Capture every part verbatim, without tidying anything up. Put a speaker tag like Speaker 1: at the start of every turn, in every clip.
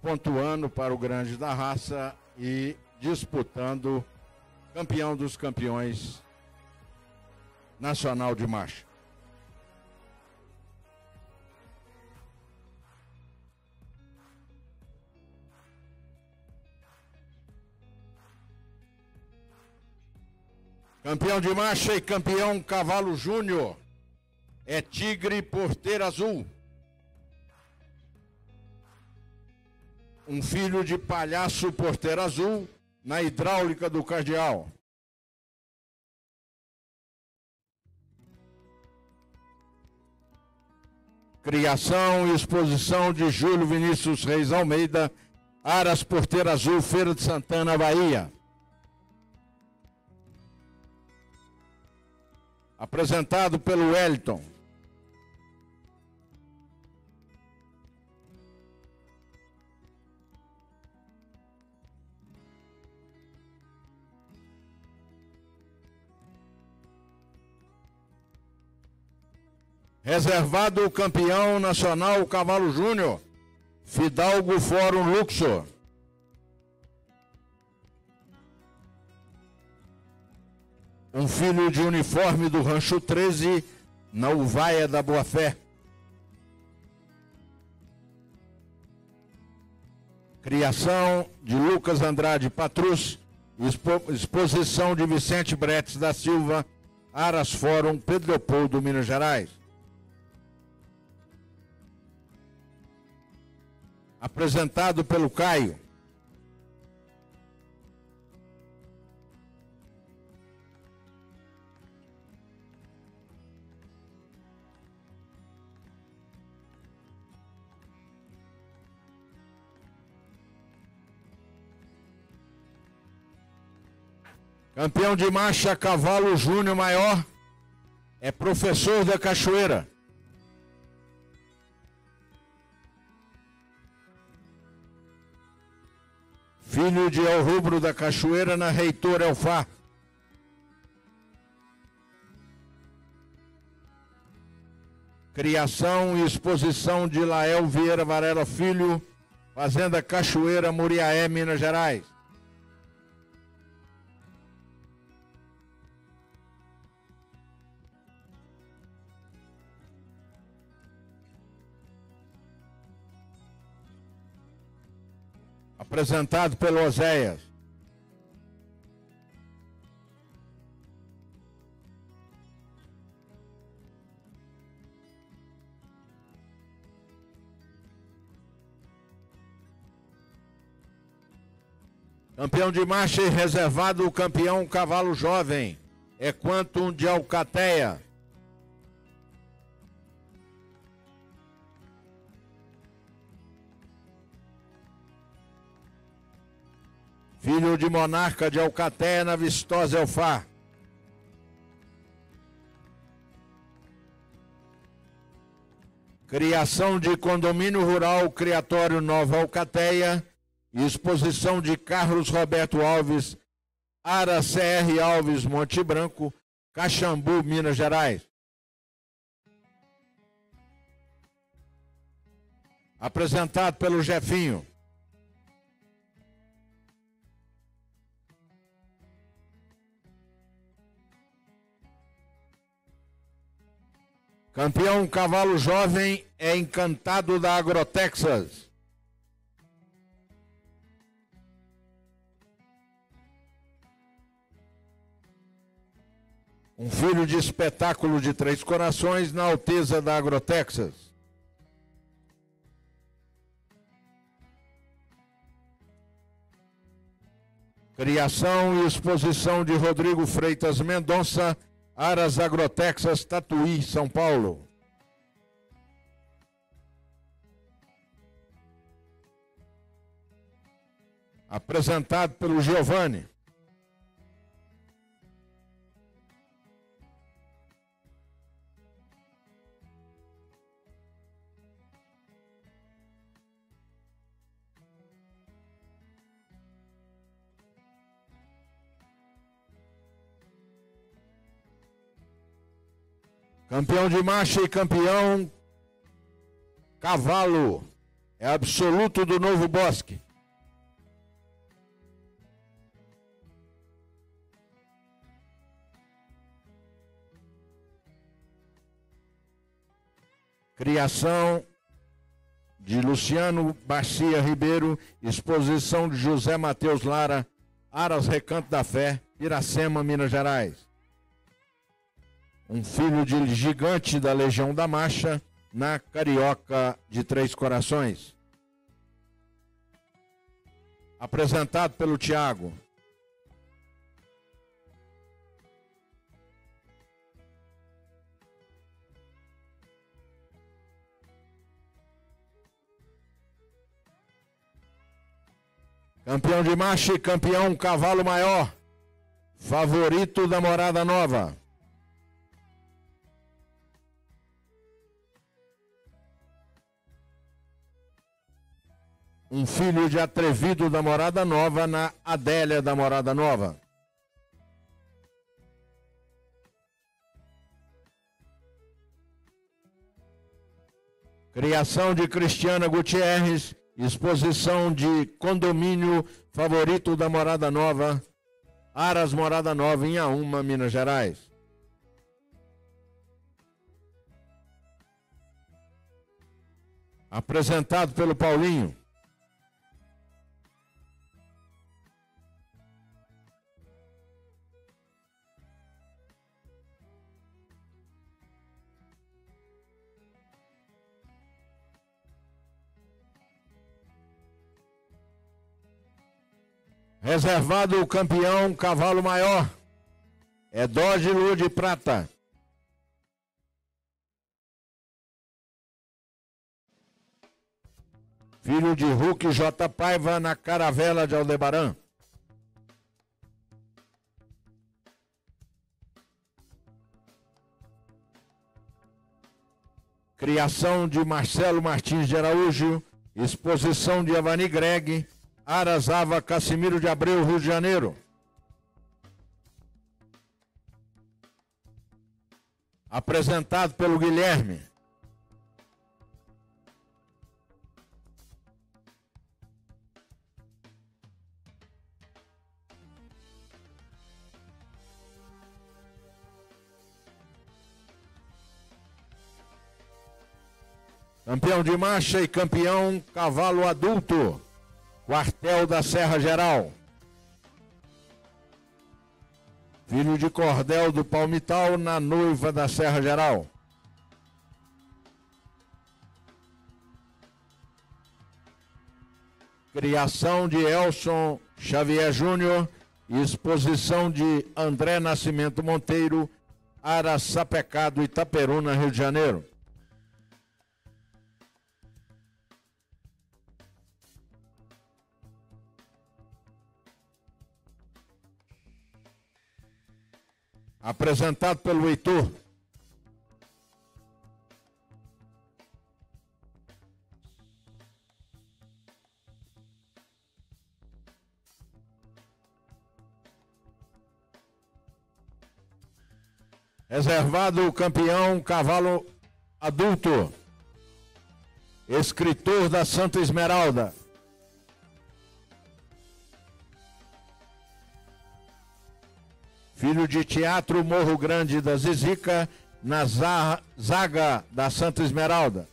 Speaker 1: pontuando para o grande da raça e disputando campeão dos campeões nacional de marcha. Campeão de marcha e campeão cavalo júnior é Tigre Porteira Azul. Um filho de Palhaço Porteira Azul na hidráulica do Cardeal. Criação e exposição de Júlio Vinícius Reis Almeida, Aras Porteira Azul, Feira de Santana, Bahia. Apresentado pelo Wellington. Reservado o campeão nacional Cavalo Júnior, Fidalgo Fórum Luxor. Um filho de uniforme do Rancho treze, na Uvaia da Boa Fé. Criação de Lucas Andrade Patrus, expo, exposição de Vicente Bretes da Silva, Aras Fórum, Pedro Leopoldo, Minas Gerais. Apresentado pelo Caio. Campeão de marcha Cavalo Júnior Maior é Professor da Cachoeira. Filho de El Rubro da Cachoeira na Reitor Elfar. Criação e exposição de Lael Vieira Varela Filho, Fazenda Cachoeira, Muriaé, Minas Gerais. Apresentado pelo Oséias. Campeão de marcha e reservado o campeão Cavalo Jovem é Quantum de Alcateia. Filho de Monarca de Alcateia na Vistosa Elfar. Criação de Condomínio Rural Criatório Nova Alcateia e exposição de Carlos Roberto Alves, Ara C R Alves, Monte Branco, Caxambu, Minas Gerais. Apresentado pelo Jefinho. Campeão Cavalo Jovem é Encantado da Agrotexas. Um filho de Espetáculo de Três Corações na Alteza da Agrotexas. Criação e exposição de Rodrigo Freitas Mendonça, Aras Agrotexas, Tatuí, São Paulo. Apresentado pelo Giovanni. Campeão de marcha e campeão Cavalo É absoluto do Novo Bosque. Criação de Luciano Garcia Ribeiro, exposição de José Matheus Lara, Aras Recanto da Fé, Iracema, Minas Gerais. Um filho de gigante da Legião da Marcha, na Carioca de Três Corações. Apresentado pelo Tiago. Campeão de marcha e campeão cavalo maior. Favorito da Morada Nova. Um filho de atrevido da Morada Nova na Adélia da Morada Nova. Criação de Cristiana Gutierrez, exposição de condomínio favorito da Morada Nova, Aras Morada Nova, em Auma, Minas Gerais. Apresentado pelo Paulinho. Reservado o campeão cavalo maior. É Dodge Lua de Prata. Filho de Hulk J. Paiva na Caravela de Aldebaran. Criação de Marcelo Martins de Araújo. Exposição de Avani Greg. Arasava Cassimiro de Abreu, Rio de Janeiro. Apresentado pelo Guilherme. Campeão de marcha e campeão cavalo adulto. Quartel da Serra Geral. Filho de Cordel do Palmital, na Noiva da Serra Geral. Criação de Elson Xavier Júnior e exposição de André Nascimento Monteiro, Araçapecado, Itaperuna, Rio de Janeiro. Apresentado pelo Heitor. Reservado o campeão cavalo adulto. Escritor da Santa Esmeralda. Filho de Teatro Morro Grande da Zizica, na zaga da Santa Esmeralda.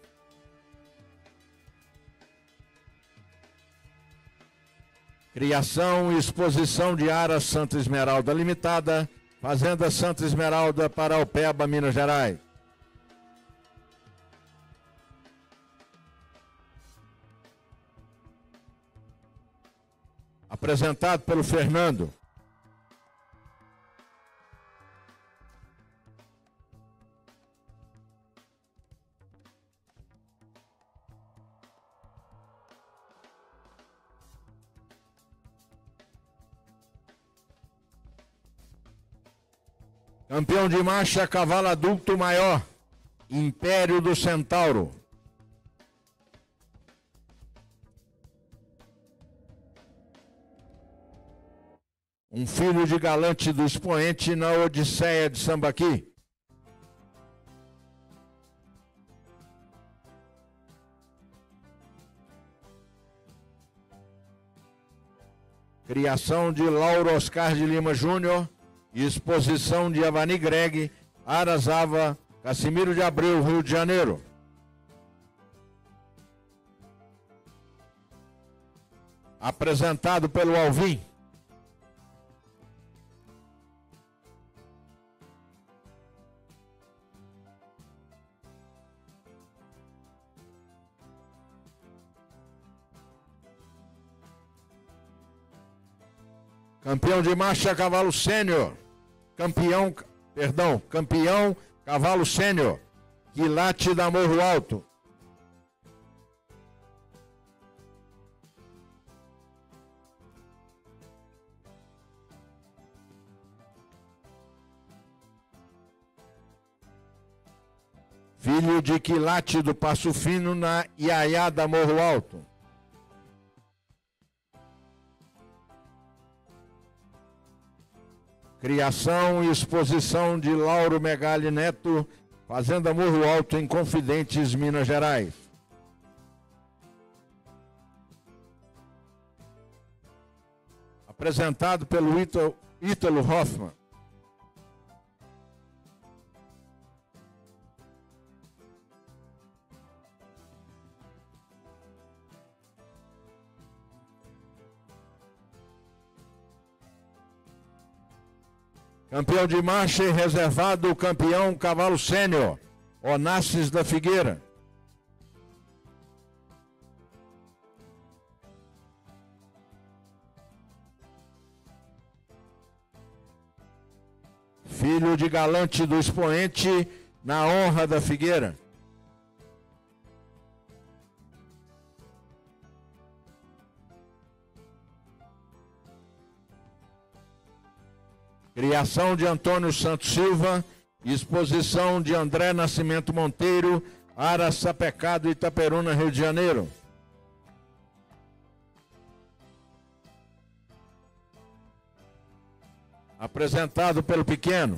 Speaker 1: Criação e exposição de Aras Santa Esmeralda Limitada, Fazenda Santa Esmeralda, Paraupeba, Minas Gerais. Apresentado pelo Fernando. Campeão de marcha, cavalo adulto maior, Império do Centauro. Um filho de Galante do Expoente na Odisseia de Sambaqui. Criação de Lauro Oscar de Lima Júnior. Exposição de Avani Greg, Araçava, Cassimiro de Abreu, Rio de Janeiro. Apresentado pelo Alvim. Campeão de marcha, cavalo sênior. Campeão, perdão, campeão, cavalo sênior. Quilate da Morro Alto. Filho de Quilate do Passo Fino na Iaiá da Morro Alto. Criação e exposição de Lauro Megali Neto, Fazenda Morro Alto, em Confidentes, Minas Gerais. Apresentado pelo Ítalo, Ítalo Hoffmann. Campeão de marcha e reservado, o campeão cavalo sênior, Onassis da Figueira. Filho de Galante do Expoente, na Honra da Figueira. Criação de Antônio Santos Silva, exposição de André Nascimento Monteiro, Araçapecado, Itaperuna, Rio de Janeiro. Apresentado pelo Pequeno.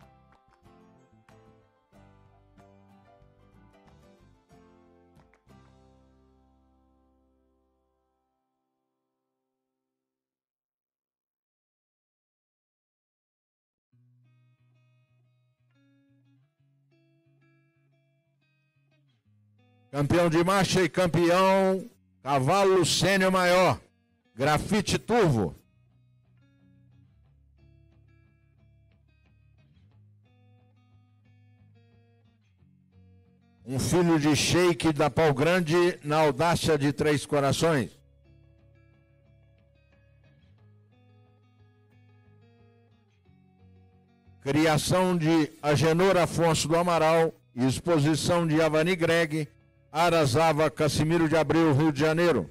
Speaker 1: Campeão de marcha e campeão cavalo sênior maior, Grafite Turvo. Um filho de Sheik da Pau Grande, na Audácia de Três Corações. Criação de Agenor Afonso do Amaral, exposição de Avani Greg, Araçava, Cassimiro de Abreu, Rio de Janeiro.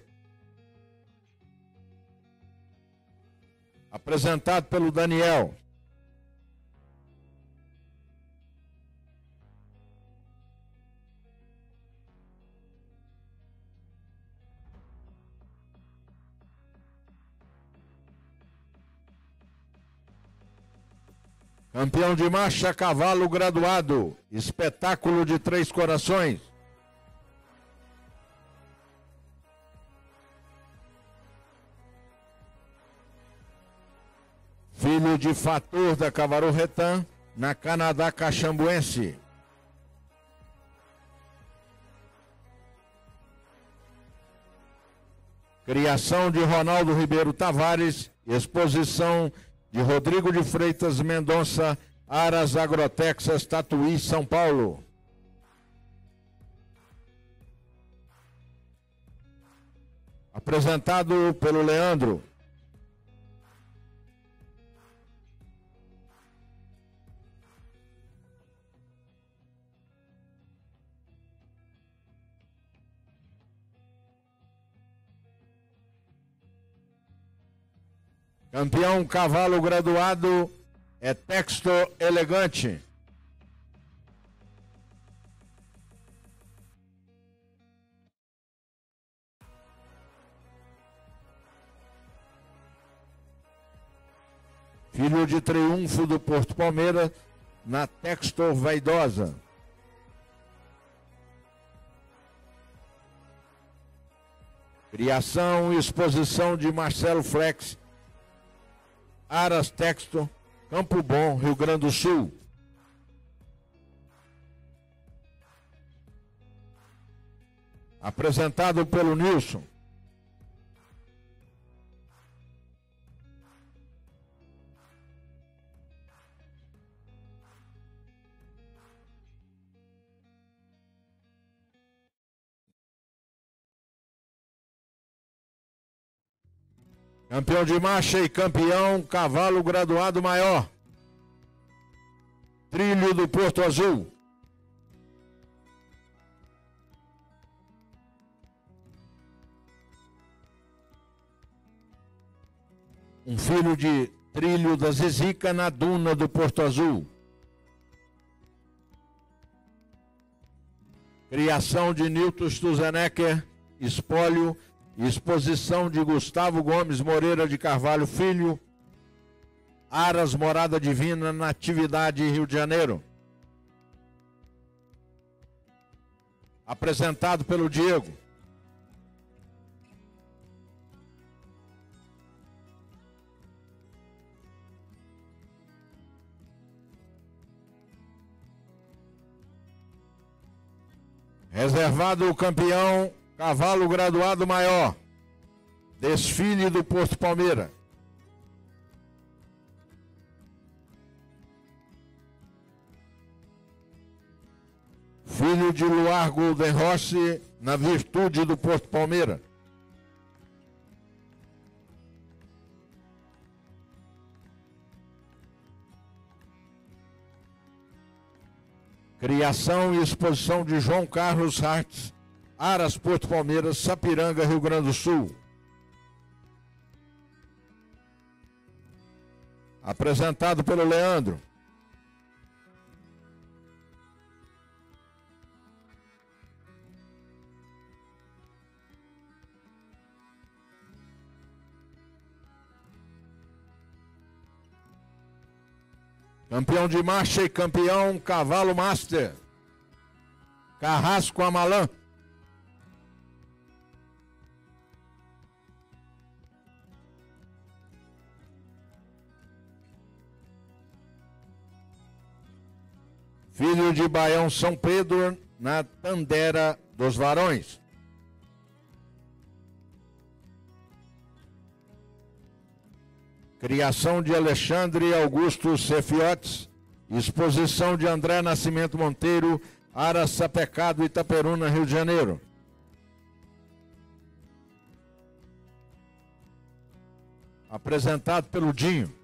Speaker 1: Apresentado pelo Daniel. Campeão de marcha, cavalo graduado, espetáculo de Três Corações. Filho de Fator da Cavaru Retan, na Canadá Caxambuense. Criação de Ronaldo Ribeiro Tavares, exposição de Rodrigo de Freitas Mendonça, Aras Agrotexas, Tatuí, São Paulo. Apresentado pelo Leandro. Campeão cavalo graduado é Texto Elegante. Filho de Triunfo do Porto Palmeiras, na Textor Vaidosa. Criação e exposição de Marcelo Flex, Aras Texto, Campo Bom, Rio Grande do Sul. Apresentado pelo Nilson. Campeão de marcha e campeão, cavalo graduado maior. Trilho do Porto Azul. Um filho de Trilho da Zizica na duna do Porto Azul. Criação de Nilton Stuzenecker, espólio. Exposição de Gustavo Gomes Moreira de Carvalho Filho. Aras Morada Divina, Natividade, Rio de Janeiro. Apresentado pelo Diego. Reservado o campeão, cavalo graduado maior. Desfile do Porto Palmeira. Filho de Luar Golden Rossi, na Virtude do Porto Palmeira. Criação e exposição de João Carlos Hartz, Aras Porto Palmeira, Sapiranga, Rio Grande do Sul. Apresentado pelo Leandro. Campeão de marcha e campeão, cavalo master. Carrasco Amalã. Filho de Baião São Pedro, na Tandera dos Varões. Criação de Alexandre Augusto Cefiotes. Exposição de André Nascimento Monteiro, Aras Sapecado, Itaperuna, Rio de Janeiro. Apresentado pelo Dinho.